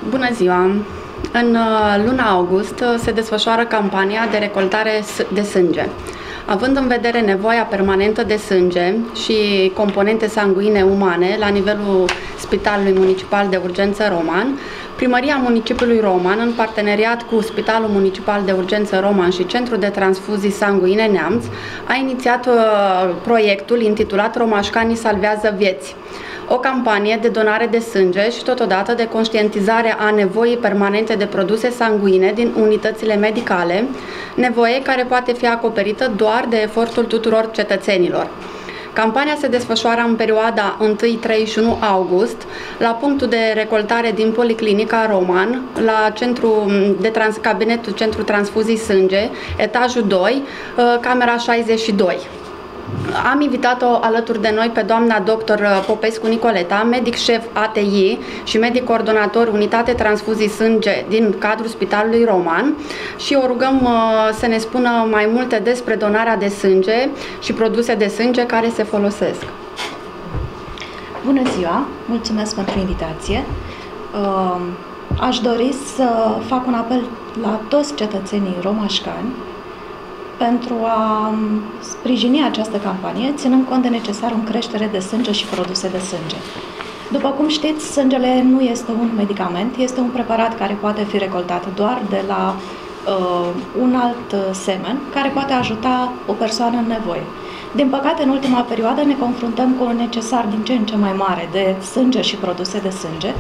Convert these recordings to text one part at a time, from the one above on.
Bună ziua! În luna august se desfășoară campania de recoltare de sânge. Având în vedere nevoia permanentă de sânge și componente sanguine umane la nivelul Spitalului Municipal de Urgență Roman, Primăria Municipiului Roman, în parteneriat cu Spitalul Municipal de Urgență Roman și Centrul de Transfuzii Sanguine Neamț, a inițiat proiectul intitulat Romașcanii salvează vieți. O campanie de donare de sânge și totodată de conștientizare a nevoii permanente de produse sanguine din unitățile medicale, nevoie care poate fi acoperită doar de efortul tuturor cetățenilor. Campania se desfășoară în perioada 1-31 august la punctul de recoltare din Policlinica Roman, la cabinetul Centru Transfuzii Sânge, etajul 2, camera 62. Am invitat-o alături de noi pe doamna dr. Popescu Nicoleta, medic șef ATI și medic coordonator Unitate Transfuzii Sânge din cadrul Spitalului Roman și o rugăm să ne spună mai multe despre donarea de sânge și produse de sânge care se folosesc. Bună ziua! Mulțumesc pentru invitație! Aș dori să fac un apel la toți cetățenii romașcani pentru a sprijini această campanie, ținând cont de necesarul în creștere de sânge și produse de sânge. După cum știți, sângele nu este un medicament, este un preparat care poate fi recoltat doar de la un alt semen, care poate ajuta o persoană în nevoie. Din păcate, în ultima perioadă ne confruntăm cu un necesar din ce în ce mai mare de sânge și produse de sânge,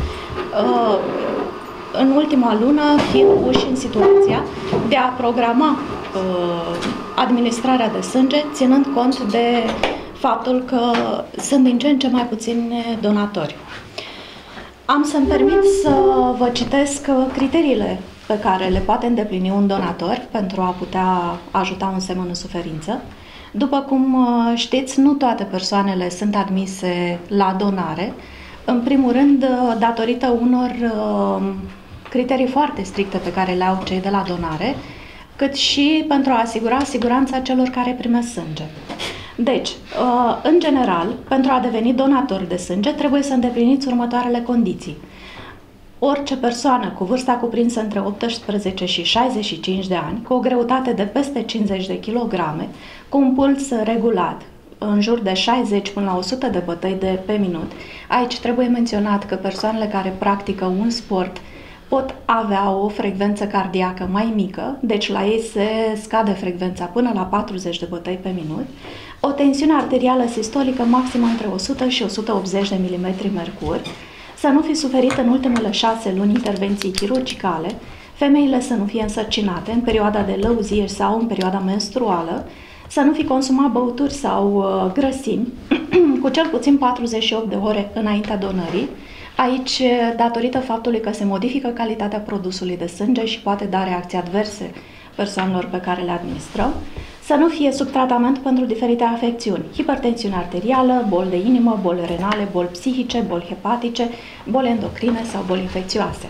în ultima lună fiind puși în situația de a programa administrarea de sânge, ținând cont de faptul că sunt din ce în ce mai puțini donatori. Am să-mi permit să vă citesc criteriile pe care le poate îndeplini un donator pentru a putea ajuta un semen în suferință. După cum știți, nu toate persoanele sunt admise la donare, în primul rând datorită unor criterii foarte stricte pe care le au cei de la donare, cât și pentru a asigura siguranța celor care primesc sânge. Deci, în general, pentru a deveni donator de sânge, trebuie să îndepliniți următoarele condiții. Orice persoană cu vârsta cuprinsă între 18 și 65 de ani, cu o greutate de peste 50 de kilograme, cu un puls regulat, în jur de 60 până la 100 de bătăi pe minut. Aici trebuie menționat că persoanele care practică un sport pot avea o frecvență cardiacă mai mică, deci la ei se scade frecvența până la 40 de bătăi pe minut, o tensiune arterială sistolică maximă între 100 și 180 de mm mercur, să nu fi suferit în ultimele 6 luni intervenții chirurgicale, femeile să nu fie însărcinate în perioada de lăuzie sau în perioada menstruală, să nu fi consumat băuturi sau grăsimi cu cel puțin 48 de ore înaintea donării. Aici, datorită faptului că se modifică calitatea produsului de sânge și poate da reacții adverse persoanelor pe care le administrăm, să nu fie sub tratament pentru diferite afecțiuni, hipertensiune arterială, boli de inimă, boli renale, boli psihice, boli hepatice, boli endocrine sau boli infecțioase.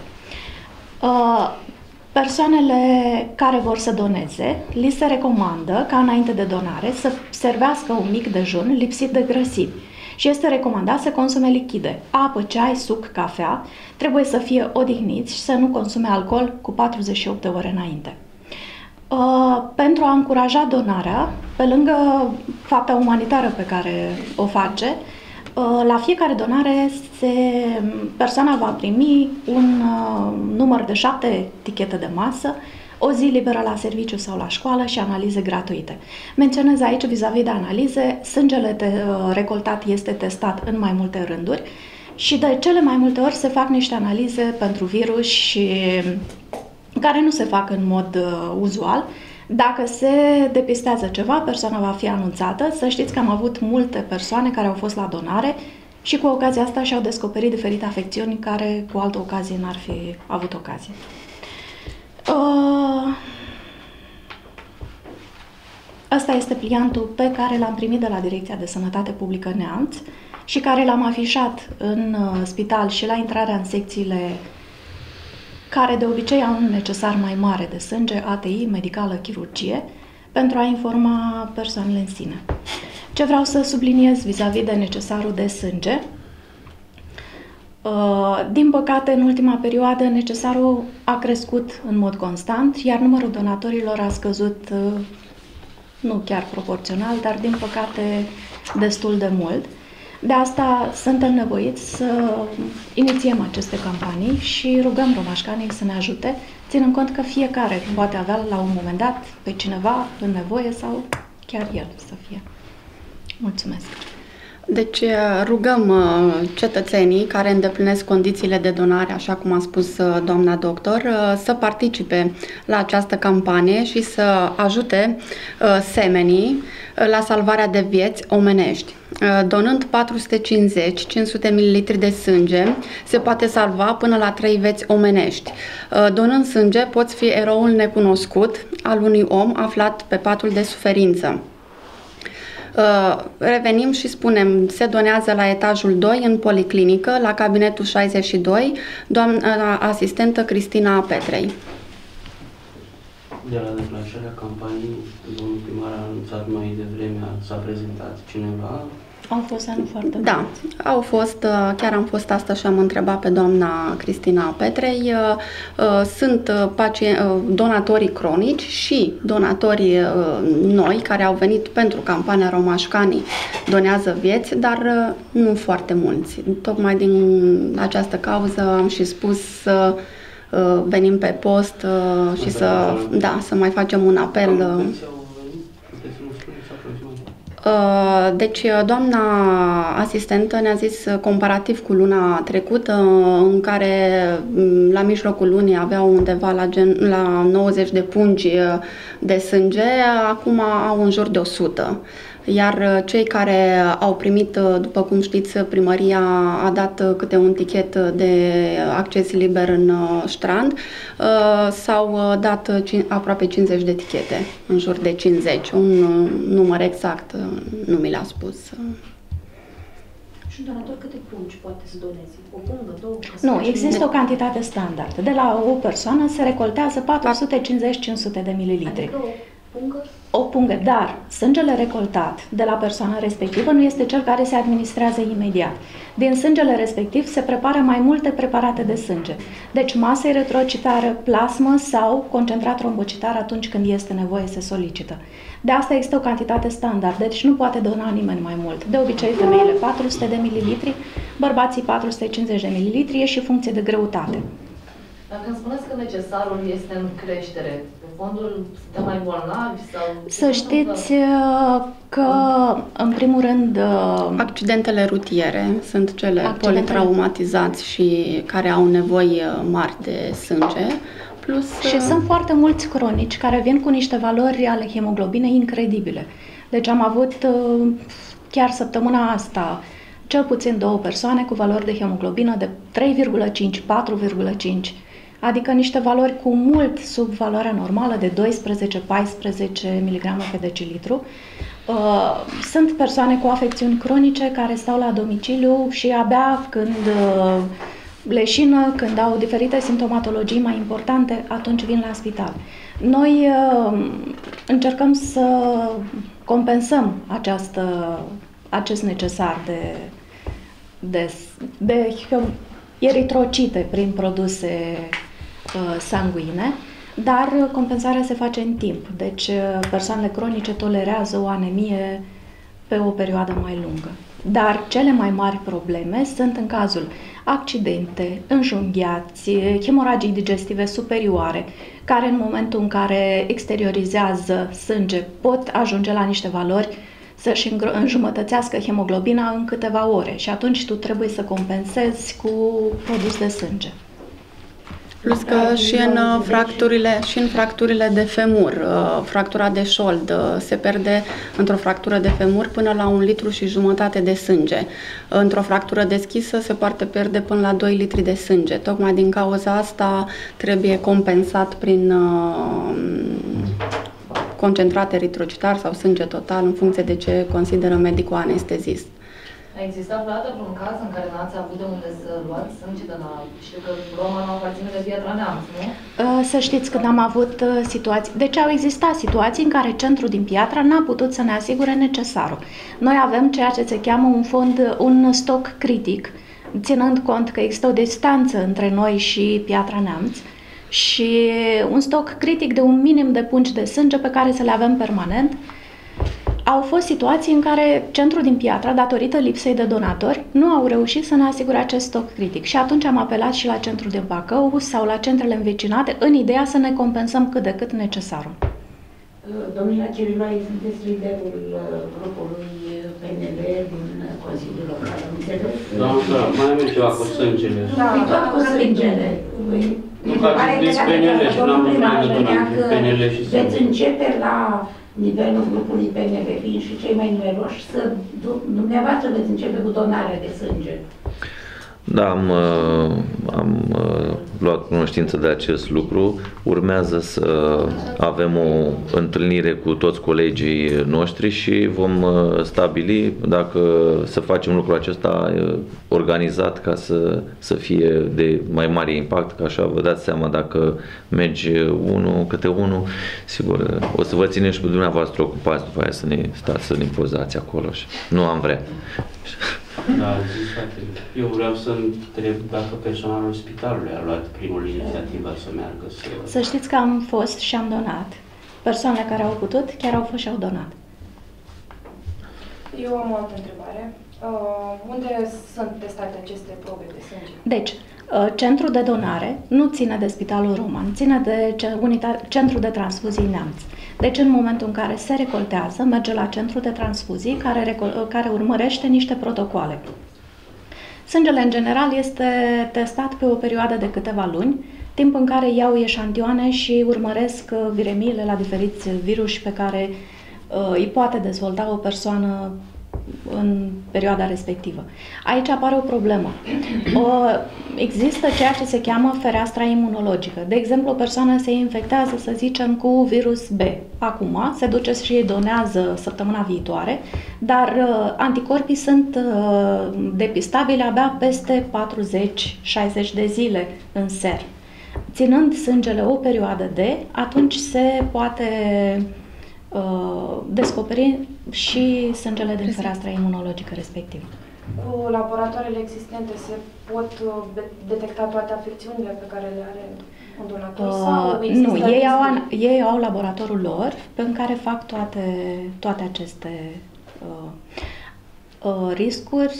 Persoanele care vor să doneze, li se recomandă ca înainte de donare să servească un mic dejun lipsit de grăsimi și este recomandat să consume lichide, apă, ceai, suc, cafea, trebuie să fie odihniți și să nu consume alcool cu 48 de ore înainte. Pentru a încuraja donarea, pe lângă fapta umanitară pe care o face, la fiecare donare persoana va primi un număr de 7 etichete de masă, o zi liberă la serviciu sau la școală și analize gratuite. Menționez aici, vis-a-vis de analize, sângele recoltat este testat în mai multe rânduri și de cele mai multe ori se fac niște analize pentru virus și care nu se fac în mod uzual. Dacă se depistează ceva, persoana va fi anunțată. Să știți că am avut multe persoane care au fost la donare și cu ocazia asta și-au descoperit diferite afecțiuni care cu altă ocazie n-ar fi avut ocazie. Asta este pliantul pe care l-am primit de la Direcția de Sănătate Publică Neamț și care l-am afișat în spital și la intrarea în secțiile care de obicei au un necesar mai mare de sânge, ATI, medicală, chirurgie, pentru a informa persoanele în sine. Ce vreau să subliniez vis-a-vis de necesarul de sânge? Din păcate, în ultima perioadă, necesarul a crescut în mod constant, iar numărul donatorilor a scăzut, nu chiar proporțional, dar din păcate destul de mult. De asta suntem nevoiți să inițiem aceste campanii și rugăm romașcanii să ne ajute, ținând cont că fiecare poate avea la un moment dat pe cineva în nevoie sau chiar el să fie. Mulțumesc! Deci rugăm cetățenii care îndeplinesc condițiile de donare, așa cum a spus doamna doctor, să participe la această campanie și să ajute semenii la salvarea de vieți omenești. Donând 450-500 ml de sânge, se poate salva până la 3 vieți omenești. Donând sânge, poți fi eroul necunoscut al unui om aflat pe patul de suferință. Revenim și spunem, se donează la etajul 2 în policlinică, la cabinetul 62, doamna asistentă Cristina Petrei. De la declanșarea campaniei, domnul primar a anunțat mai devreme, s-a prezentat cineva? Au fost anul foarte mulți. Da, au fost, chiar am fost astăzi și am întrebat pe doamna Cristina Petrei. Sunt donatorii cronici și donatorii noi care au venit pentru campania Romașcanii donează vieți, dar nu foarte mulți. Tocmai din această cauză am și spus să venim pe post și să mai facem un apel. Deci, doamna asistentă ne-a zis, comparativ cu luna trecută, în care la mijlocul lunii aveau undeva la 90 de pungi de sânge, acum au în jur de 100. Iar cei care au primit, după cum știți, primăria a dat câte un tichet de acces liber în Strand, s-au dat aproape 50 de tichete, în jur de 50. Un număr exact nu mi l-a spus. Și un donator câte pungi poate să doneze? O pungă, două? Nu, există o cantitate standard. De la o persoană se recoltează 450-500 de mililitri. Adică o pungă? O pungă, dar sângele recoltat de la persoana respectivă nu este cel care se administrează imediat. Din sângele respectiv se prepară mai multe preparate de sânge. Deci masă eritrocitară, plasmă sau concentrat trombocitar atunci când este nevoie se solicită. De asta există o cantitate standard, deci nu poate dona nimeni mai mult. De obicei femeile 400 de mililitri, bărbații 450 de mililitri, e și funcție de greutate. Dacă îmi spuneți că necesarul este în creștere, pe fondul suntem mai bolnavi sau... Să știți că, în primul rând... Accidentele rutiere sunt cele politraumatizați și care au nevoi mari de sânge. Plus, și sunt foarte mulți cronici care vin cu niște valori ale hemoglobinei incredibile. Deci am avut chiar săptămâna asta cel puțin 2 persoane cu valori de hemoglobină de 3,5, 4,5, adică niște valori cu mult sub valoarea normală de 12-14 mg pe decilitru. Sunt persoane cu afecțiuni cronice care stau la domiciliu și abia când leșină, când au diferite simptomatologii mai importante, atunci vin la spital. Noi încercăm să compensăm acest necesar de eritrocite prin produse sanguine, dar compensarea se face în timp. Deci persoanele cronice tolerează o anemie pe o perioadă mai lungă. Dar cele mai mari probleme sunt în cazul accidente, înjunghiați, hemoragii digestive superioare, care în momentul în care exteriorizează sânge pot ajunge la niște valori să-și înjumătățească hemoglobina în câteva ore și atunci tu trebuie să compensezi cu produs de sânge. Plus că și în fracturile de femur, fractura de șold, se pierde într-o fractură de femur până la 1,5 litri de sânge. Într-o fractură deschisă se poate pierde până la 2 litri de sânge. Tocmai din cauza asta trebuie compensat prin concentrat eritrocitar sau sânge total, în funcție de ce consideră medicul anestezist. A existat vreodată vreun caz în care n-ați avut de unde să luați sânge de la... Știu că Roma nu aparține de Piatra Neamț, nu? Să știți că am avut situații... Deci au existat situații în care centrul din Piatra n-a putut să ne asigure necesarul. Noi avem ceea ce se cheamă un stoc critic ținând cont că există o distanță între noi și Piatra Neamț și un stoc critic de un minim de pungi de sânge pe care să le avem permanent, au fost situații în care centrul din Piatra, datorită lipsei de donatori, nu au reușit să ne asigure acest stoc critic. Și atunci am apelat și la centrul din Bacău sau la centrele învecinate în ideea să ne compensăm cât de cât necesarul. Domnule Ciriloi, sunteți liderul grupului PNL din Consiliul Local, am înțeles? Da, mai avem ceva cu sângele. Da, tot cu sângele. Nu că ați zis PNL și n-am văzut PNL și sângele. Veți începe la nivelul grupului PNL, fiind și cei mai numeroși, să dumneavoastră veți începe cu donarea de sânge. Da, am luat cunoștință de acest lucru. Urmează să avem o întâlnire cu toți colegii noștri și vom stabili dacă să facem lucrul acesta organizat ca să fie de mai mare impact, că așa vă dați seama, dacă merge unul câte unul, sigur, o să vă ținem și pe dumneavoastră ocupați după aia să ne stați să ne pozați acolo și nu am vrea. Da, zis foarte bine. Eu vreau să întreb dacă personalul spitalului a luat primul inițiativa să meargă să... Să știți că am fost și am donat. Persoanele care au putut chiar au fost și au donat. Eu am o altă întrebare. Unde sunt testate aceste probe de sânge? Deci, centrul de donare nu ține de Spitalul Roman, ține de centrul de transfuzii Neamț. Deci, în momentul în care se recoltează, merge la centrul de transfuzii care urmărește niște protocoale. Sângele, în general, este testat pe o perioadă de câteva luni, timp în care iau eșantioane și urmăresc viremiile la diferiți viruși pe care îi poate dezvolta o persoană în perioada respectivă. Aici apare o problemă. Există ceea ce se cheamă fereastra imunologică. De exemplu, o persoană se infectează, să zicem, cu virus B. Acum se duce și îi donează săptămâna viitoare, dar anticorpii sunt depistabili abia peste 40-60 de zile în ser. Ținând sângele o perioadă atunci se poate descoperi și sângele din fereastra imunologică respectivă. Cu laboratoarele existente se pot detecta toate afecțiunile pe care le are un donator? Nu, ei au laboratorul lor în care fac toate aceste riscuri.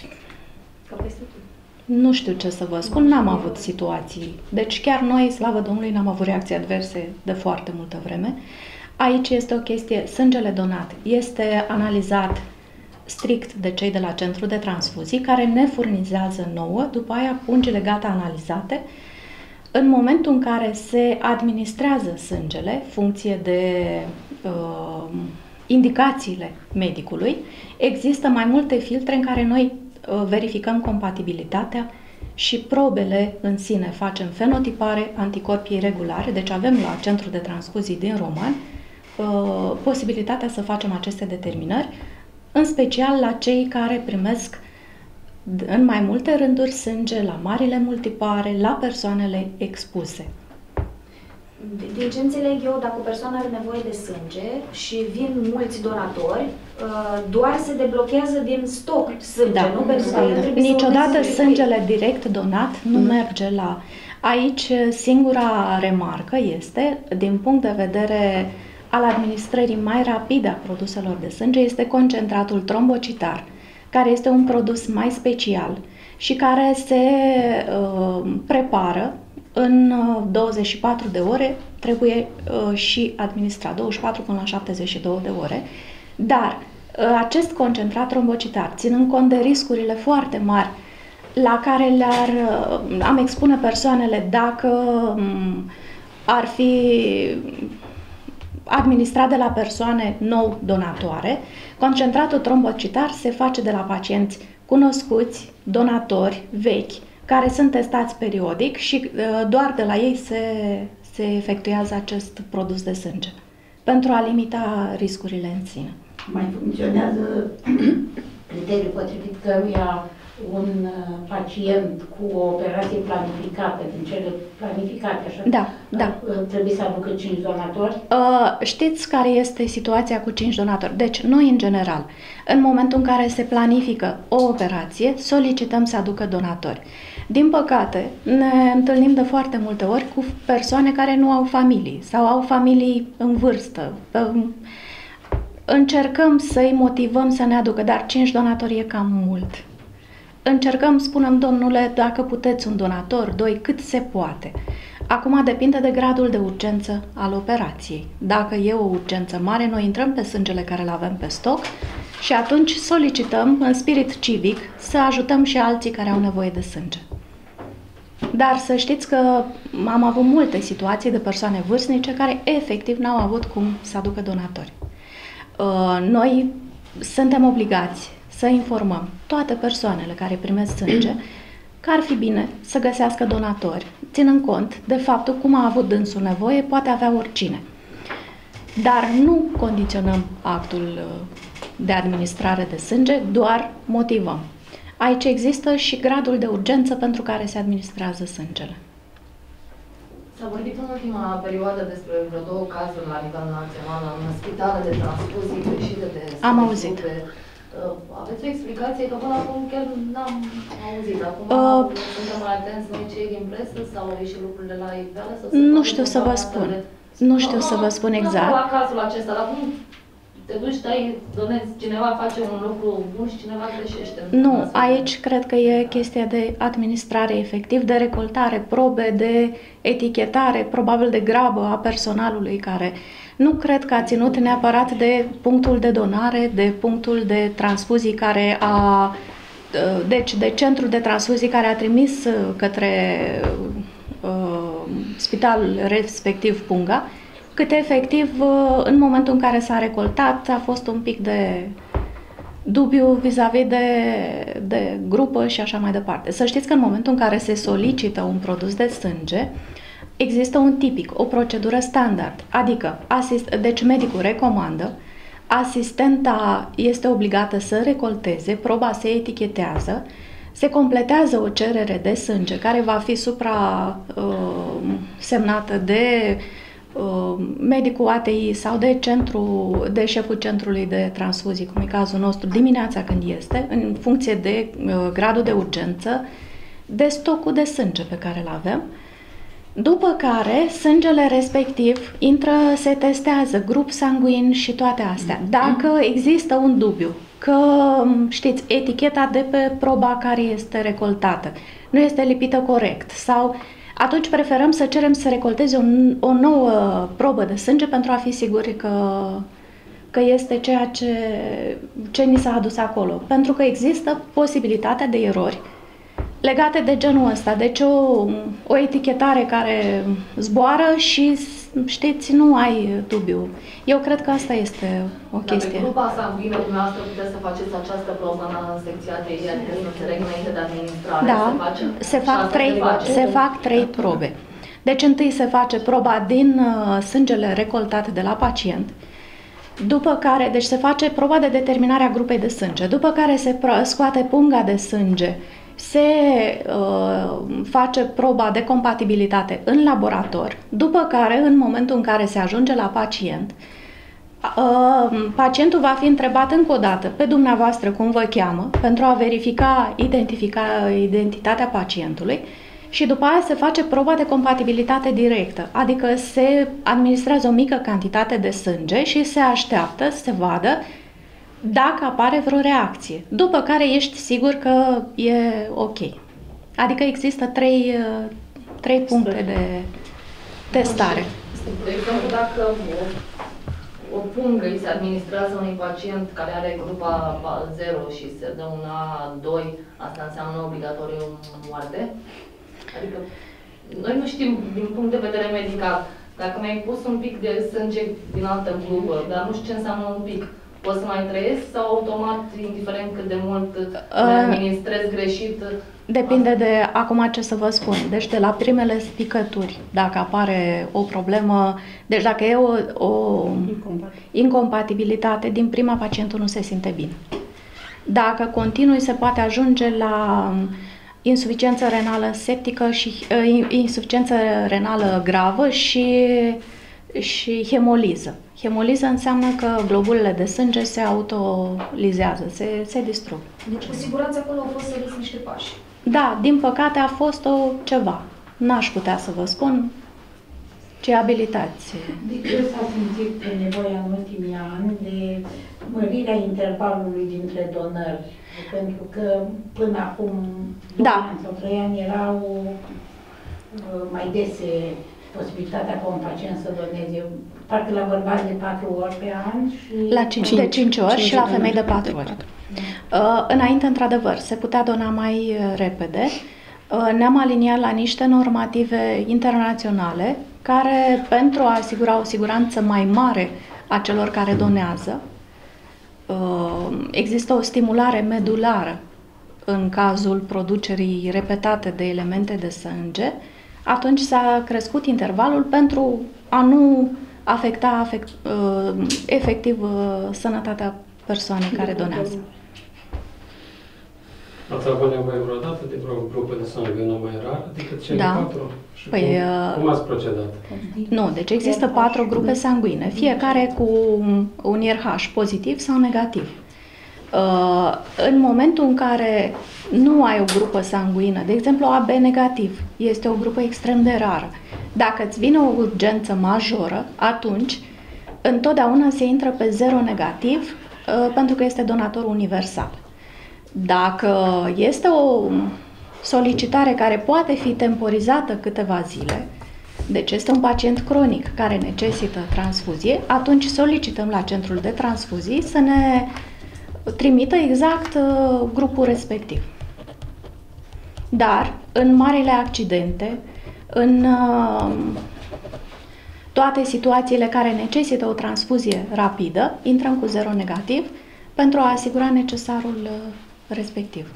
Nu știu ce să vă spun, n-am avut situații. Deci chiar noi, slavă Domnului, n-am avut reacții adverse de foarte multă vreme. Aici este o chestie, sângele donat este analizat strict de cei de la centru de transfuzii, care ne furnizează nouă, după aia pungile gata analizate. În momentul în care se administrează sângele, funcție de indicațiile medicului, există mai multe filtre în care noi verificăm compatibilitatea și probele în sine. Facem fenotipare, anticorpii regulare, deci avem la centru de transfuzii din Roman posibilitatea să facem aceste determinări, în special la cei care primesc în mai multe rânduri sânge, la marile multipare, la persoanele expuse. Din ce înțeleg eu, dacă o persoană are nevoie de sânge și vin mulți donatori, doar se deblochează din stoc sânge, da, nu persoană. Niciodată sângele direct donat nu merge la... Aici singura remarcă este, din punct de vedere al administrării mai rapide a produselor de sânge, este concentratul trombocitar, care este un produs mai special și care se prepară în 24 de ore, trebuie și administrat, 24 până la 72 de ore, dar acest concentrat trombocitar, ținând cont de riscurile foarte mari la care am expune persoanele dacă ar fi administrat de la persoane nou donatoare, concentratul trombocitar se face de la pacienți cunoscuți, donatori, vechi, care sunt testați periodic și doar de la ei se efectuează acest produs de sânge, pentru a limita riscurile în sine. Mai funcționează criteriul potrivit căruia un pacient cu o operație planificată, din cele planificate, așa? Da, da. Trebuie să aducă 5 donatori? Știți care este situația cu 5 donatori? Deci, noi, în general, în momentul în care se planifică o operație, solicităm să aducă donatori. Din păcate, ne întâlnim de foarte multe ori cu persoane care nu au familii sau au familii în vârstă. Încercăm să-i motivăm să ne aducă, dar 5 donatori e cam mult. Încercăm, spunem, domnule, dacă puteți un donator, 2, cât se poate. Acum depinde de gradul de urgență al operației. Dacă e o urgență mare, noi intrăm pe sângele care îl avem pe stoc și atunci solicităm, în spirit civic, să ajutăm și alții care au nevoie de sânge. Dar să știți că am avut multe situații de persoane vârstnice care efectiv n-au avut cum să aducă donatori. Noi suntem obligați să informăm toate persoanele care primesc sânge că ar fi bine să găsească donatori, ținând cont de faptul cum a avut dânsul nevoie, poate avea oricine. Dar nu condiționăm actul de administrare de sânge, doar motivăm. Aici există și gradul de urgență pentru care se administrează sângele. S-a vorbit în ultima perioadă despre vreo 2 cazuri la nivel național în spitale de transfuzii greșite de sânge. Am auzit. Aveți o explicație? Că până acum chiar n-am auzit. Acum suntem mai atenți noi cei din presă sau au ieșit lucrurile la iveală? Nu știu să vă spun. Nu știu să vă spun exact. Nu la cazul acesta, dar cum te duci, donezi, cineva face un lucru bun și cineva greșește? Nu, aici cred că e chestia de administrare efectiv, de recoltare, probe, de etichetare, probabil de grabă a personalului care nu cred că a ținut neapărat de punctul de donare, de punctul de transfuzii care a... Deci de centrul de transfuzii care a trimis către spitalul respectiv Punga, cât efectiv în momentul în care s-a recoltat a fost un pic de dubiu vis-a-vis de grupă și așa mai departe. Să știți că în momentul în care se solicită un produs de sânge, există un tipic, o procedură standard, adică deci medicul recomandă, asistenta este obligată să recolteze, proba se etichetează, se completează o cerere de sânge care va fi semnată de medicul ATI sau de șeful centrului de transfuzii, cum e cazul nostru, dimineața când este, în funcție de gradul de urgență, de stocul de sânge pe care îl avem. După care, sângele respectiv se testează, grup sanguin și toate astea. Dacă există un dubiu, că, știți, eticheta de pe proba care este recoltată nu este lipită corect sau atunci preferăm să cerem să recolteze o nouă probă de sânge pentru a fi siguri că este ceea ce ni s-a adus acolo. Pentru că există posibilitatea de erori legate de genul ăsta. Deci o etichetare care zboară și, știți, nu ai dubiu. Eu cred că asta este o chestie. Dar pe grupa sanguină, dumneavoastră puteți să faceți această probă în secția ATI, adică să înțeleg înainte de administrare. Da, se fac 3 probe. Deci întâi se face proba din sângele recoltat de la pacient, după care, deci se face proba de determinare a grupei de sânge, după care se scoate punga de sânge, se face proba de compatibilitate în laborator, după care, în momentul în care se ajunge la pacient, pacientul va fi întrebat încă o dată pe dumneavoastră cum vă cheamă, pentru a verifica identitatea pacientului și după aia se face proba de compatibilitate directă, adică se administrează o mică cantitate de sânge și se așteaptă să se vadă dacă apare vreo reacție, după care ești sigur că e ok. Adică există 3 puncte de testare. De exemplu, dacă o pungă îi se administrează unui pacient care are grupa 0 și se dă un A2, asta înseamnă obligatoriu moarte? Adică noi nu știm din punct de vedere medical. Dacă mi-ai pus un pic de sânge din altă grupă, dar nu știu ce înseamnă un pic, pot să mai trăiesc sau automat, indiferent cât de mult administrez greșit? Depinde de acum ce să vă spun. Deci de la primele picături, dacă apare o problemă, deci dacă e o incompatibilitate, din prima pacientul nu se simte bine. Dacă continui, se poate ajunge la insuficiență renală septică și insuficiență renală gravă și hemoliză. Hemoliză înseamnă că globulele de sânge se autolizează, se distrug. Deci cu siguranță acolo au fost săriți niște pași. Da, din păcate a fost ceva. N-aș putea să vă spun ce abilitați. De ce s-a simțit nevoia în ultimii ani de mărirea intervalului dintre donări? Pentru că până acum 2 ani sau 3 ani erau mai dese posibilitatea ca un pacient să doneze, parcă la bărbați de 4 ori pe an și... de 5 ori și la femei de 4 ori. Înainte, într-adevăr, se putea dona mai repede. Ne-am aliniat la niște normative internaționale care, pentru a asigura o siguranță mai mare a celor care donează, există o stimulare medulară în cazul producerii repetate de elemente de sânge. Atunci s-a crescut intervalul pentru a nu afecta efectiv sănătatea persoanei care donează. Ați avut nevoie vreodată de vreo grupă de sanguină mai rară decât cele 4? Și cum ați procedat? Nu, deci există 4 grupe sanguine, fiecare cu un RH pozitiv sau negativ. În momentul în care nu ai o grupă sanguină, de exemplu AB negativ, este o grupă extrem de rară. Dacă îți vine o urgență majoră, atunci întotdeauna se intră pe 0 negativ pentru că este donator universal. Dacă este o solicitare care poate fi temporizată câteva zile, deci este un pacient cronic care necesită transfuzie, atunci solicităm la centrul de transfuzii să ne trimită exact grupul respectiv. Dar în marile accidente, în toate situațiile care necesită o transfuzie rapidă, intrăm cu 0 negativ pentru a asigura necesarul respectiv.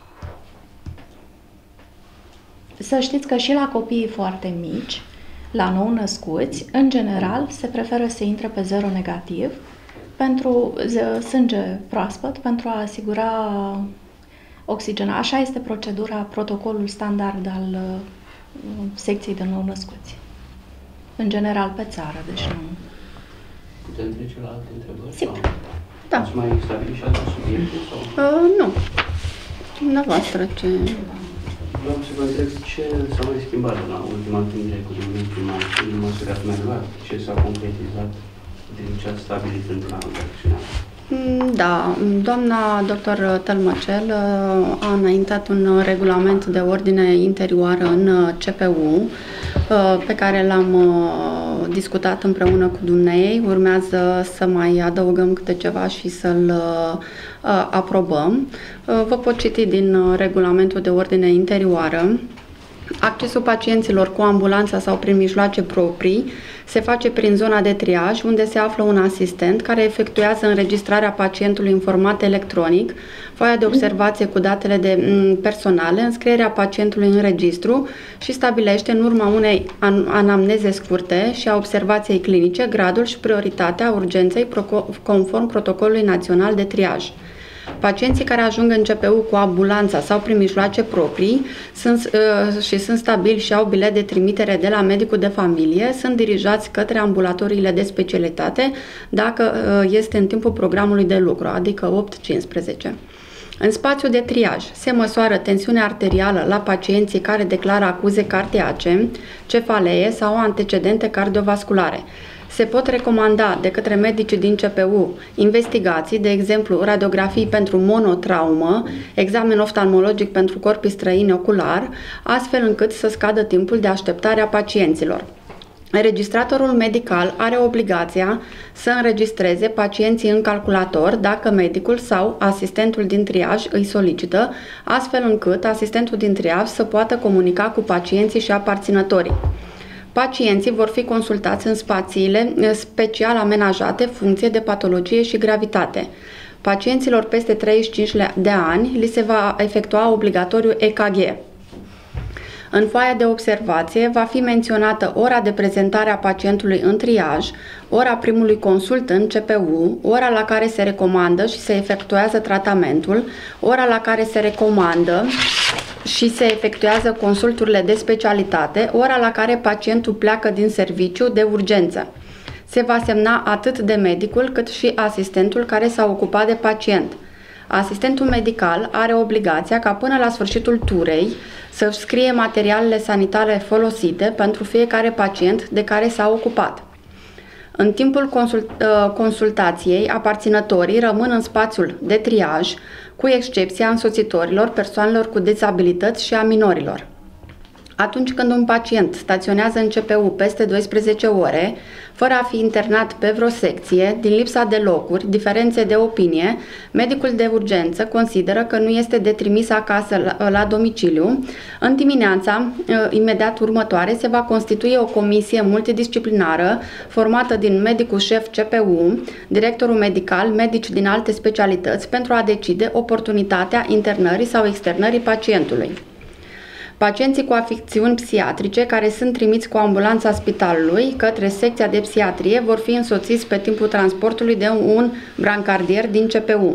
Să știți că și la copiii foarte mici, la nou-născuți, în general, se preferă să intre pe 0 negativ pentru sânge proaspăt, pentru a asigura oxigenarea. Așa este procedura, protocolul standard al secției de nou-născuți. În general pe țară, deci nu. Putem trece la alte întrebări? Sigur. Da. Ați mai stabilit și alte subiecte? Nu. Dumneavoastră ce... Vreau să vă întreb ce s-a mai schimbat la ultima întâlnire cu domnul primar, ce măsuri ați mai luat, ce s-a concretizat din ce ați stabilit în planul de acțiune? Da, doamna dr. Tălmăcel a înaintat un regulament de ordine interioară în CPU pe care l-am discutat împreună cu dumneei. Urmează să mai adăugăm câte ceva și să-l aprobăm. Vă pot citi din regulamentul de ordine interioară. Accesul pacienților cu ambulanța sau prin mijloace proprii se face prin zona de triaj, unde se află un asistent care efectuează înregistrarea pacientului în format electronic, foaia de observație cu datele personale, înscrierea pacientului în registru și stabilește, în urma unei anamneze scurte și a observației clinice, gradul și prioritatea urgenței conform protocolului național de triaj. Pacienții care ajung în CPU cu ambulanța sau prin mijloace proprii sunt stabili și au bilet de trimitere de la medicul de familie, sunt dirijați către ambulatoriile de specialitate dacă este în timpul programului de lucru, adică 8-15. În spațiul de triaj se măsoară tensiunea arterială la pacienții care declară acuze cardiace, cefalee sau antecedente cardiovasculare. Se pot recomanda de către medicii din CPU investigații, de exemplu radiografii pentru monotraumă, examen oftalmologic pentru corpii străini ocular, astfel încât să scadă timpul de așteptare a pacienților. Înregistratorul medical are obligația să înregistreze pacienții în calculator dacă medicul sau asistentul din triaj îi solicită, astfel încât asistentul din triaj să poată comunica cu pacienții și aparținătorii. Pacienții vor fi consultați în spațiile special amenajate funcție de patologie și gravitate. Pacienților peste 35 de ani li se va efectua obligatoriu EKG. În foaia de observație va fi menționată ora de prezentare a pacientului în triaj, ora primului consult în CPU, ora la care se recomandă și se efectuează tratamentul, ora la care se recomandă și se efectuează consulturile de specialitate, ora la care pacientul pleacă din serviciu de urgență. Se va semna atât de medicul cât și asistentul care s-a ocupat de pacient. Asistentul medical are obligația ca până la sfârșitul turei să-și scrie materialele sanitare folosite pentru fiecare pacient de care s-a ocupat. În timpul consultației, aparținătorii rămân în spațiul de triaj, cu excepția însoțitorilor, persoanelor cu dizabilități și a minorilor. Atunci când un pacient staționează în CPU peste 12 ore, fără a fi internat pe vreo secție, din lipsa de locuri, diferențe de opinie, medicul de urgență consideră că nu este de trimis acasă la domiciliu. În dimineața imediat următoare se va constitui o comisie multidisciplinară formată din medicul șef CPU, directorul medical, medici din alte specialități pentru a decide oportunitatea internării sau externării pacientului. Pacienții cu afecțiuni psihiatrice care sunt trimiți cu ambulanța spitalului către secția de psihiatrie vor fi însoțiți pe timpul transportului de un brancardier din CPU.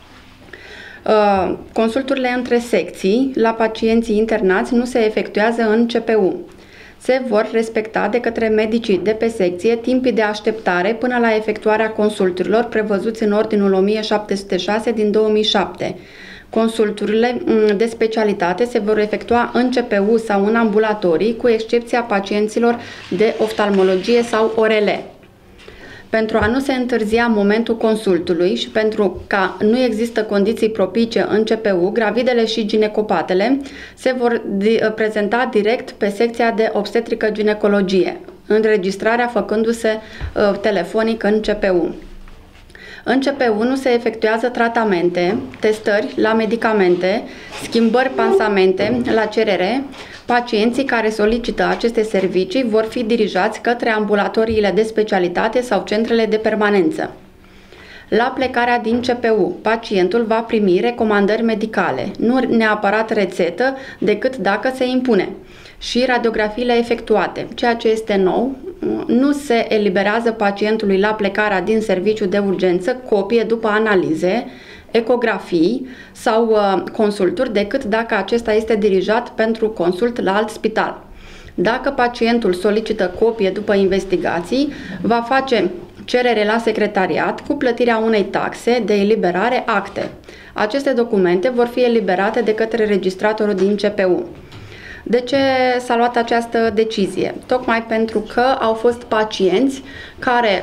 Consulturile între secții la pacienții internați nu se efectuează în CPU. Se vor respecta de către medicii de pe secție timpii de așteptare până la efectuarea consulturilor prevăzuți în Ordinul 1706 din 2007. Consulturile de specialitate se vor efectua în CPU sau în ambulatorii, cu excepția pacienților de oftalmologie sau ORL. Pentru a nu se întârzia momentul consultului și pentru că nu există condiții propice în CPU, gravidele și ginecopatele se vor prezenta direct pe secția de obstetrică-ginecologie, înregistrarea făcându-se telefonic în CPU. În CPU nu se efectuează tratamente, testări la medicamente, schimbări pansamente la cerere. Pacienții care solicită aceste servicii vor fi dirijați către ambulatoriile de specialitate sau centrele de permanență. La plecarea din CPU, pacientul va primi recomandări medicale, nu neapărat rețetă, decât dacă se impune, și radiografiile efectuate. Ceea ce este nou, nu se eliberează pacientului la plecarea din serviciu de urgență copie după analize, ecografii sau consulturi, decât dacă acesta este dirijat pentru consult la alt spital. Dacă pacientul solicită copie după investigații, va face cerere la secretariat cu plătirea unei taxe de eliberare acte. Aceste documente vor fi eliberate de către registratorul din CPU. De ce s-a luat această decizie? Tocmai pentru că au fost pacienți care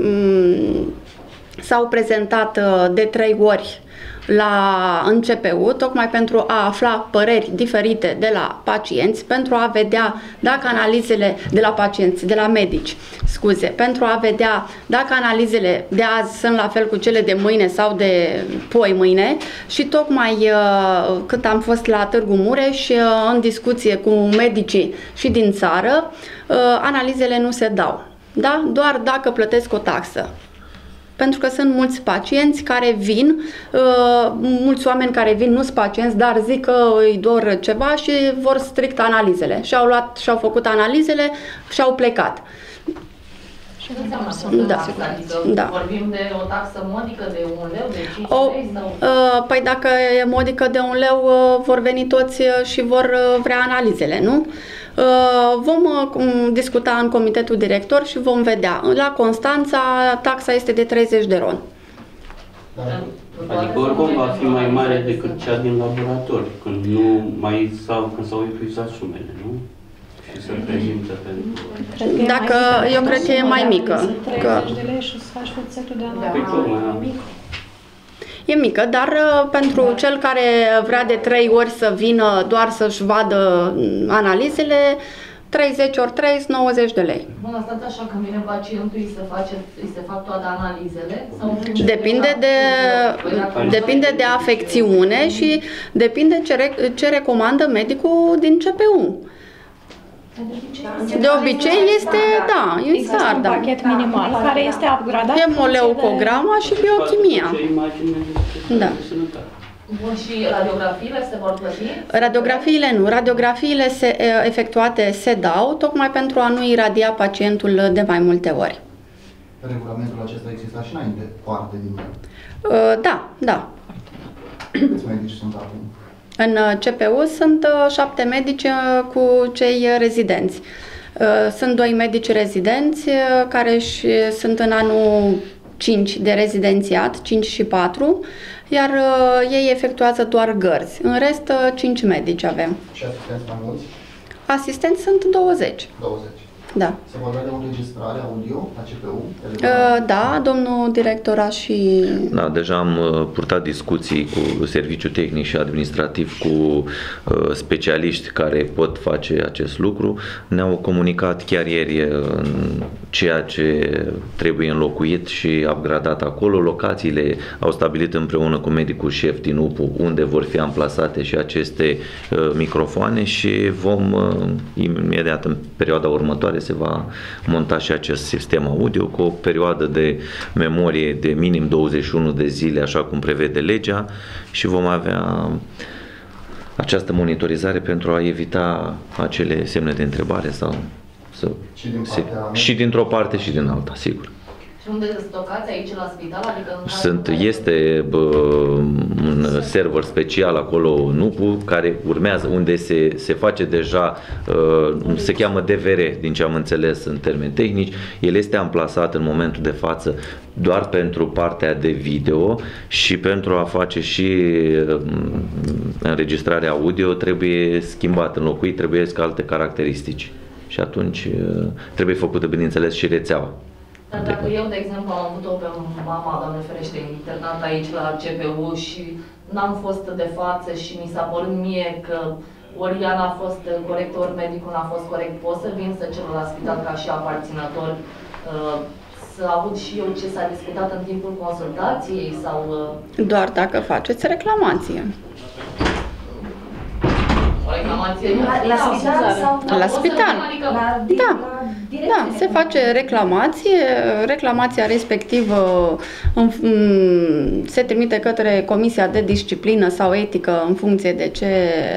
s-au prezentat de 3 ori în CPU, tocmai pentru a afla păreri diferite de la pacienți, pentru a vedea dacă analizele de la medici, pentru a vedea dacă analizele de azi sunt la fel cu cele de mâine sau de poi mâine. Și tocmai când am fost la Târgu Mureș în discuție cu medicii și din țară, analizele nu se dau, da? Doar dacă plătesc o taxă. Pentru că sunt mulți pacienți care vin, mulți oameni care vin, nu sunt pacienți, dar zic că îi dor ceva și vor strict analizele. Și-au făcut analizele și au plecat. Și nu înseamnă taxă, adică vorbim de o taxă modică de 1 leu, de 5 lei? Sau... Păi dacă e modică de 1 leu, vor veni toți și vor vrea analizele, nu? Vom discuta în comitetul director și vom vedea. La Constanța taxa este de 30 de ron. Adică oricum va fi mai mare decât cea din laborator, când s-au epuizat sumele, nu? Și se prezintă pentru... Eu cred că e mai mică. 30 de lei și să faci rețetul de analiză. E mică, dar pentru cel care vrea de 3 ori să vină doar să-și vadă analizele, 30 ori 3, 90 de lei. Bun, asta așa, când vine pacientul, îi se fac toate analizele? Sau depinde de afecțiune și depinde ce recomandă medicul din CPU. De obicei este, există un pachet minimal care este upgradat. Hemoleucograma și biochimia. Da. Bun, și radiografiile se vor plăti? Radiografiile nu. Radiografiile efectuate se dau tocmai pentru a nu iradia pacientul de mai multe ori. Regulamentul acesta exista și înainte, parte din el. Da. Câți medici sunt acum? În CPU sunt 7 medici cu cei rezidenți. Sunt 2 medici rezidenți care sunt în anul 5 de rezidențiat, 5 și 4, iar ei efectuează doar gărzi. În rest, 5 medici avem. Și asistenți mai mulți? Asistenți sunt 20. 20. Da. Se vorbea de o înregistrare audio la CPU? Da, domnul director a și... Da, deja am purtat discuții cu serviciul tehnic și administrativ, cu specialiști care pot face acest lucru. Ne-au comunicat chiar ieri ceea ce trebuie înlocuit și upgradat acolo. Locațiile au stabilit împreună cu medicul șef din UPU unde vor fi amplasate și aceste microfoane și vom imediat în perioada următoare se va monta și acest sistem audio cu o perioadă de memorie de minim 21 de zile, așa cum prevede legea, și vom avea această monitorizare pentru a evita acele semne de întrebare sau și dintr-o parte și din alta, sigur. Și unde stocați aici la spital? Adică este un server special acolo, NUPU, care urmează, unde se face deja, se cheamă DVR, din ce am înțeles în termeni tehnici. El este amplasat în momentul de față doar pentru partea de video și pentru a face și înregistrarea audio trebuie schimbat, înlocuit, trebuie alte caracteristici. Și atunci trebuie făcută, bineînțeles, și rețeaua. Dar dacă eu, de exemplu, am avut-o pe mama, Doamne ferește, internat aici la CPU și n-am fost de față și mi s-a părut mie că ori ea n-a fost corect, ori medicul n-a fost corect, pot să vin să cer la spital ca și aparținător să aud și eu ce s-a discutat în timpul consultației sau... Doar dacă faceți reclamație. O reclamație la spital sau... La spital. Da, se face reclamație, reclamația respectivă se trimite către Comisia de Disciplină sau Etică în funcție de ce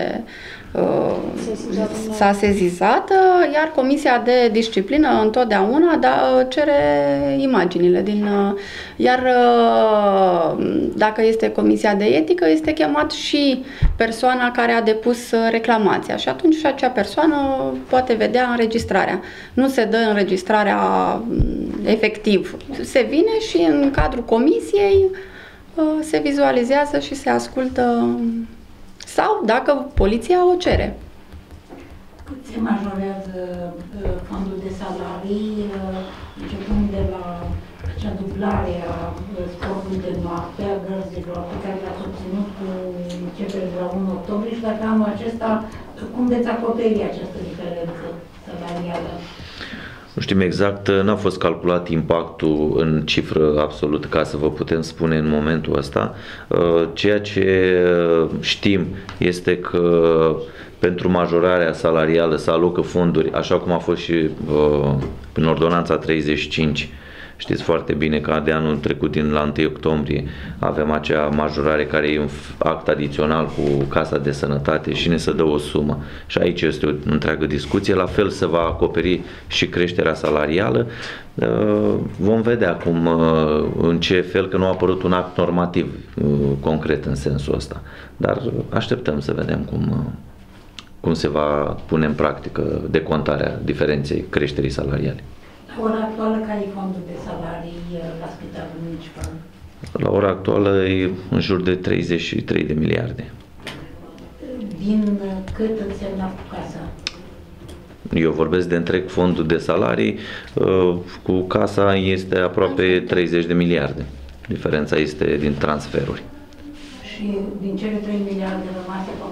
s-a sezizat, iar Comisia de Disciplină întotdeauna cere imaginile iar dacă este Comisia de Etică, este chemat și persoana care a depus reclamația și atunci și acea persoană poate vedea înregistrarea. Nu se dă înregistrarea efectiv. Se vine și în cadrul comisiei se vizualizează și se ascultă sau dacă poliția o cere. Cât se majorează fondul de salarii, începând de la acea dublare a sportului de noapte, a gărzilor pe care le-ați obținut cu începere de la 1 octombrie și dacă anul acesta, cum veți acoperi această diferență salarială? Nu știm exact, n-a fost calculat impactul în cifră absolută ca să vă putem spune în momentul ăsta. Ceea ce știm este că pentru majorarea salarială se alocă fonduri, așa cum a fost și în ordonanța 35. Știți foarte bine că de anul trecut, la 1 octombrie, avem acea majorare care e un act adițional cu Casa de Sănătate și ne se dă o sumă. Și aici este o întreagă discuție. La fel se va acoperi și creșterea salarială. Vom vedea cum, în ce fel, că nu a apărut un act normativ concret în sensul ăsta. Dar așteptăm să vedem cum se va pune în practică decontarea diferenței creșterii salariale. La ora actuală, care e fondul de salarii la spitalul municipal? La ora actuală e în jur de 33 de miliarde. Din cât însemna cu casa? Eu vorbesc de întreg fondul de salarii, cu casa este aproape 30 de miliarde. Diferența este din transferuri. Și din cele 3 miliarde rămase vă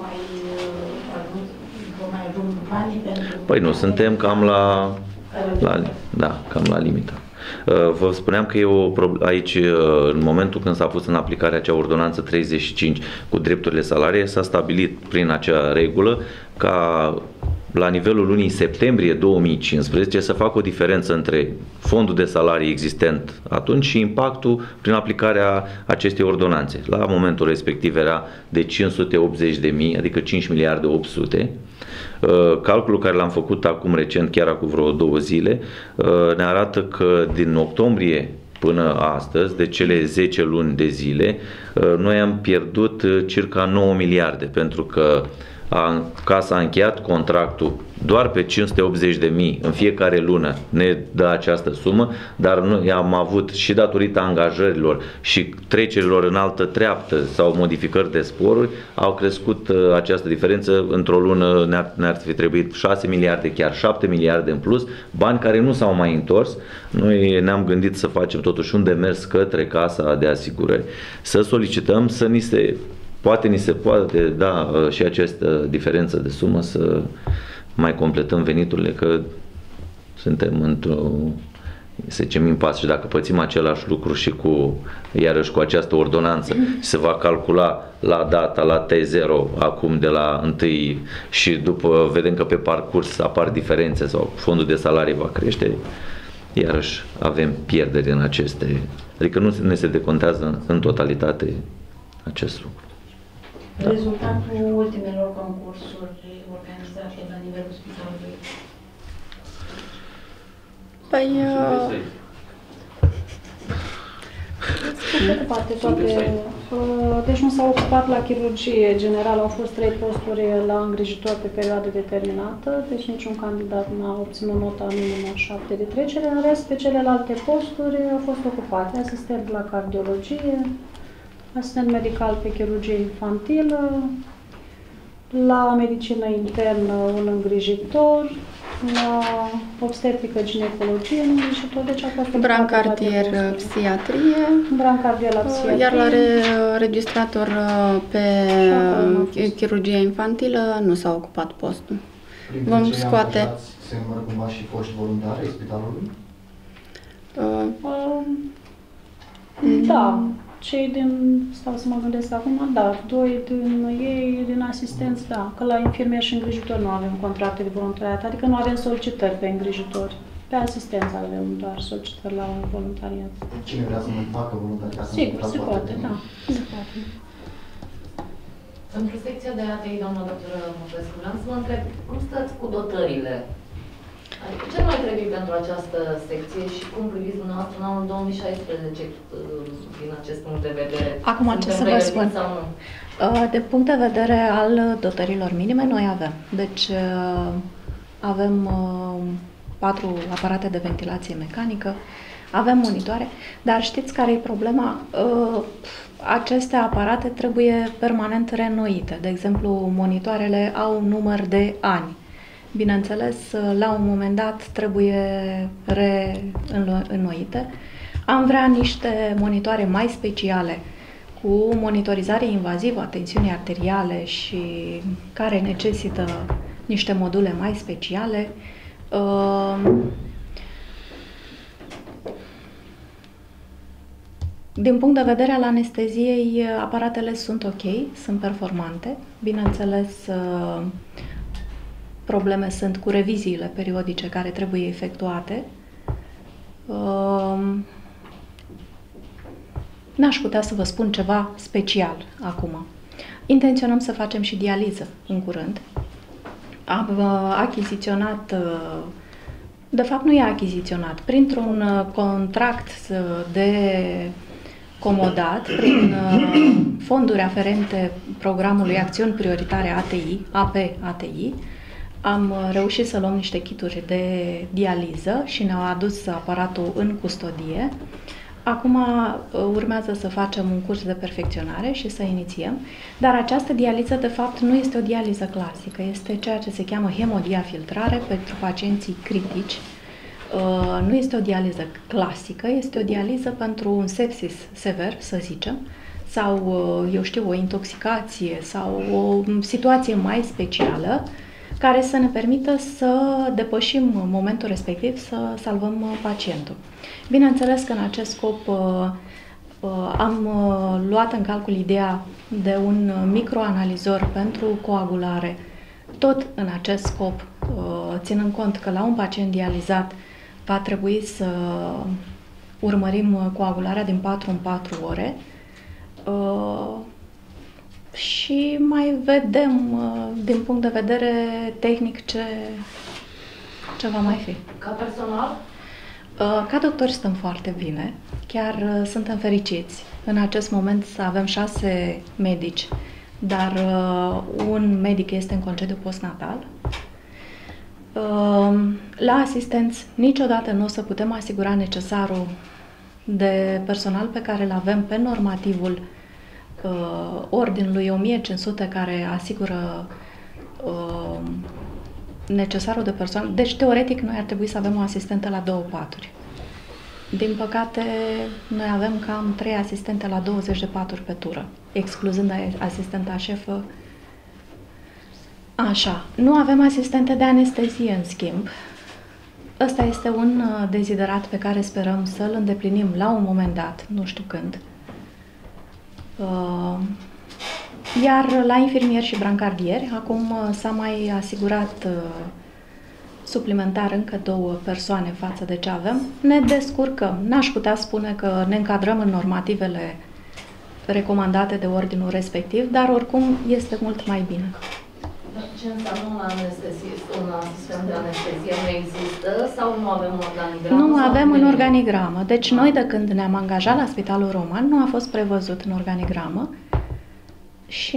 mai ajung banii pentru... Păi nu, suntem cam cam la limită. Vă spuneam că e aici, în momentul când s-a pus în aplicare acea ordonanță 35 cu drepturile salariale, s-a stabilit prin acea regulă ca la nivelul lunii septembrie 2015 să fac o diferență între fondul de salarii existent atunci și impactul prin aplicarea acestei ordonanțe. La momentul respectiv era de 580.000, adică 5 miliarde 800. Calculul care l-am făcut acum recent, chiar acum vreo 2 zile, ne arată că din octombrie până astăzi, de cele 10 luni de zile, noi am pierdut circa 9 miliarde, pentru că Casa a încheiat contractul doar pe 580.000 în fiecare lună, ne dă această sumă, dar noi am avut și datorită angajărilor și trecerilor în altă treaptă sau modificări de sporuri, au crescut această diferență. Într-o lună ne-ar fi trebuit 6 miliarde, chiar 7 miliarde în plus, bani care nu s-au mai întors. Noi ne-am gândit să facem totuși un demers către Casa de Asigurări, să solicităm să ni se poate da și această diferență de sumă, să mai completăm veniturile, că suntem într-o, să zicem, impas. Și dacă pățim același lucru și iarăși cu această ordonanță, se va calcula la data, la T0 acum de la 1 și după vedem că pe parcurs apar diferențe sau fondul de salarii va crește, iarăși avem pierderi în aceste, adică nu ne se decontează în totalitate acest lucru. Rezultatul ultimelor concursuri organizate la nivelul spitalului. Păi, deci nu s-au ocupat la chirurgie generală, au fost 3 posturi la îngrijitor pe perioadă determinată, deci niciun candidat n-a obținut nota minimă 7 de trecere, în rest pe celelalte posturi au fost ocupate, asistent la cardiologie, asistent medical pe chirurgie infantilă, la medicină internă un îngrijitor, la obstetrică ginecologie un îngrijitor, deci a fost brancardier psihiatrie, brancardier la psihiatrie, iar la registrator pe chirurgie infantilă nu s-a ocupat postul. Vom scoate. SMUR cumva și foști voluntari ai spitalului? Da. Cei din, stau să mă gândesc acum, da, 2 din ei, din asistenți, da, că la infirmieri și îngrijitori nu avem contracte de voluntariat, adică nu avem solicitări pe îngrijitori. Pe asistență avem doar solicitări la voluntariat. Cine vrea să mai facă voluntariat? Sigur, se poate, da, se poate. Pentru secția de ATI, doamna doctoră Mopescu, vreau să vă întreb, cum stați cu dotările? Adică ce mai trebuie pentru această secție și cum priviți dumneavoastră în anul 2016 din acest punct de vedere? Acum ce să vă spun? De punct de vedere al dotărilor minime, noi avem. Deci avem 4 aparate de ventilație mecanică, avem monitoare, dar știți care e problema? Aceste aparate trebuie permanent reînnoite. De exemplu, monitoarele au un număr de ani. Bineînțeles, la un moment dat trebuie reînnoite. Am vrea niște monitoare mai speciale cu monitorizare invazivă a tensiunii arteriale și care necesită niște module mai speciale. Din punct de vedere al anesteziei, aparatele sunt ok, sunt performante. Bineînțeles, probleme sunt cu reviziile periodice care trebuie efectuate. N-aș putea să vă spun ceva special acum. Intenționăm să facem și dializă în curând. Am achiziționat, de fapt nu e achiziționat, printr-un contract de comodat, prin fonduri aferente programului Acțiuni Prioritare ATI, AP-ATI, am reușit să luăm niște kituri de dializă și ne-au adus aparatul în custodie. Acum urmează să facem un curs de perfecționare și să inițiem, dar această dializă de fapt nu este o dializă clasică, este ceea ce se cheamă hemodiafiltrare pentru pacienții critici. Nu este o dializă clasică, este o dializă pentru un sepsis sever, să zicem, sau, eu știu, o intoxicație sau o situație mai specială, care să ne permită să depășim momentul respectiv, să salvăm pacientul. Bineînțeles că în acest scop am luat în calcul ideea de un microanalizor pentru coagulare, tot în acest scop ținând cont că la un pacient dializat va trebui să urmărim coagularea din 4 în 4 ore și mai vedem din punct de vedere tehnic ce va mai fi. Ca personal? Ca doctori stăm foarte bine, chiar suntem fericiți. În acest moment avem 6 medici, dar un medic este în concediu postnatal. La asistenți niciodată nu o să putem asigura necesarul de personal pe care îl avem pe normativul ordinului 1500 care asigură necesarul de personal. Deci, teoretic, noi ar trebui să avem o asistentă la 2 paturi. Din păcate, noi avem cam 3 asistente la 20 de paturi pe tură, excluzând asistenta șefă. Așa, nu avem asistente de anestezie, în schimb. Ăsta este un deziderat pe care sperăm să-l îndeplinim la un moment dat, nu știu când. Iar la infirmieri și brancardieri, acum s-a mai asigurat suplimentar încă 2 persoane față de ce avem. Ne descurcăm. N-aș putea spune că ne încadrăm în normativele recomandate de ordinul respectiv, dar oricum este mult mai bine. Ce înseamnă un anestezist, un asistent de anestezie nu există sau nu avem în organigramă? Nu avem în organigramă. Deci noi de când ne-am angajat la Spitalul Roman nu a fost prevăzut în organigramă și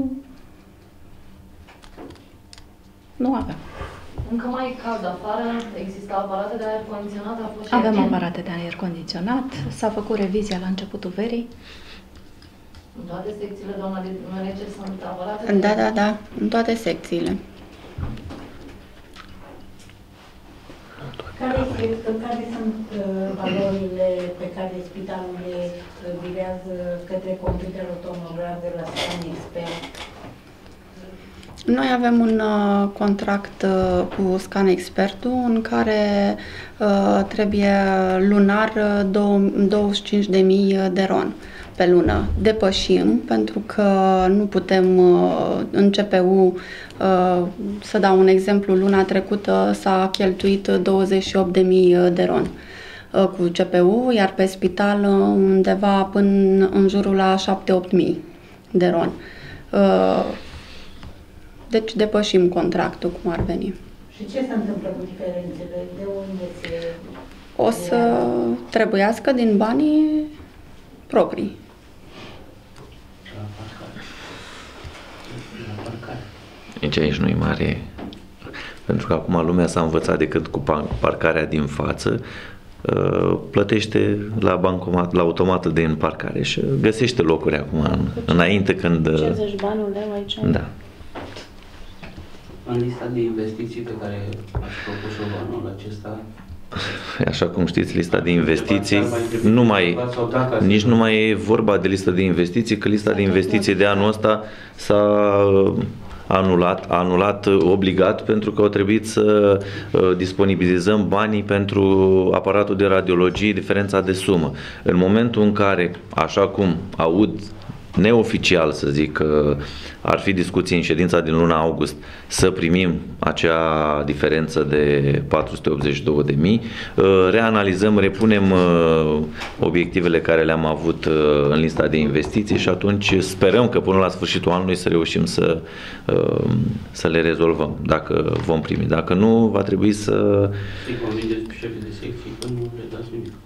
nu avem. Încă mai e cald afară, există aparate de aer condiționat? Avem aparate de aer condiționat, s-a făcut revizia la începutul verii. În toate secțiile, doamna director, sunt aparate? Da, în toate secțiile. Care sunt valorile pe care spitalul le virează către computerul tomograf de la scan expert? Noi avem un contract cu Scan Expertul în care trebuie lunar 25.000 de RON pe lună. Depășim pentru că nu putem în CPU, să dau un exemplu, luna trecută s-a cheltuit 28.000 de RON cu CPU, iar pe spital undeva până în jurul la 7-8.000 de RON. Deci depășim contractul cum ar veni. Și ce se întâmplă cu diferențele? De unde se... O să trebuiască din banii proprii. Aici nu-i mare, pentru că acum lumea s-a învățat decât cu parcarea din față, plătește la bancomat, la automatul de parcare și găsește locuri acum, înainte când... 50 bani uleu aici? Da. În lista de investiții pe care ați propus-o anul acesta, așa cum știți, lista de investiții, nici nu mai e vorba de lista de investiții, că lista de investiții de anul ăsta s-a anulat obligat pentru că au trebuit să disponibilizăm banii pentru aparatul de radiologie, diferența de sumă. În momentul în care, așa cum aud neoficial, să zic, că ar fi discuții în ședința din luna august să primim acea diferență de 482.000, reanalizăm, repunem obiectivele care le-am avut în lista de investiții și atunci sperăm că până la sfârșitul anului să reușim să le rezolvăm, dacă vom primi. Dacă nu, va trebui să... Să-i convingeți pe șefii de secții că nu le dați nimic.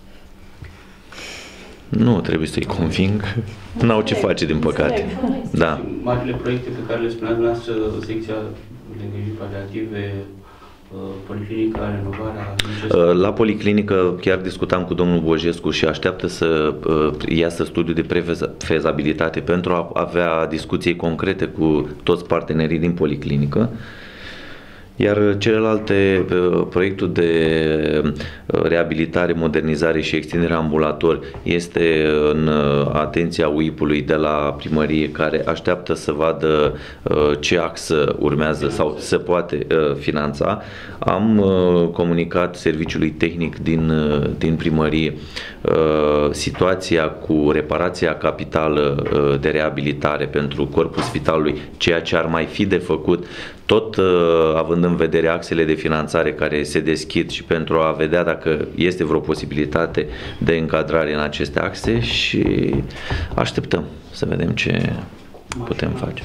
Nu trebuie să-i conving, n-au ce face, din păcate. Da. Marile proiecte pe care le spuneați dumneavoastră, secția de îngrijiri paliative, policlinica, renovarea... La policlinică chiar discutam cu domnul Bojescu și așteaptă să iasă studiul de prefezabilitate pentru a avea discuții concrete cu toți partenerii din policlinică. Iar celelalte, proiectul de reabilitare, modernizare și extindere ambulator este în atenția UIP-ului de la primărie, care așteaptă să vadă ce axă urmează sau se poate finanța. Am comunicat serviciului tehnic din primărie situația cu reparația capitală de reabilitare pentru corpul spitalului, ceea ce ar mai fi de făcut tot având în vedere axele de finanțare care se deschid și pentru a vedea dacă este vreo posibilitate de încadrare în aceste axe și așteptăm să vedem ce putem face.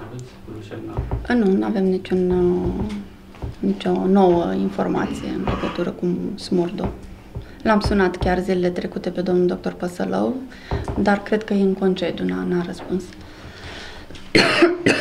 Nu avem nicio nouă informație în legătură cu SMUR-ul. L-am sunat chiar zilele trecute pe domnul doctor Păsălău, dar cred că e în concediu, n-a răspuns.